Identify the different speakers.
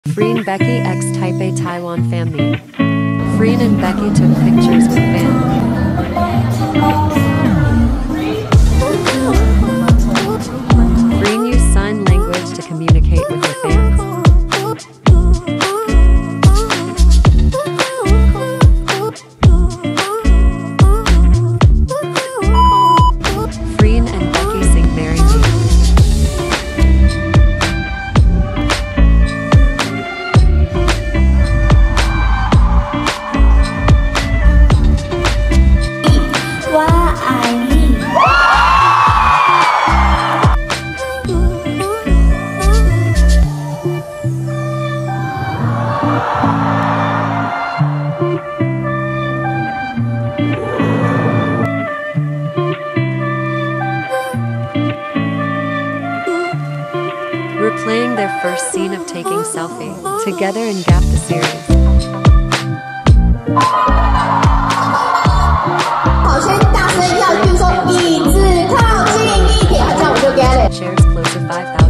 Speaker 1: Freen Becky x Taipei Taiwan fan meet. Freen and Becky took pictures with fans. Freen used sign language to communicate with her fans. Freen and Becky sing Marry Me. Replaying their first scene of taking selfie together in Gap the series. Shares close to 5,000.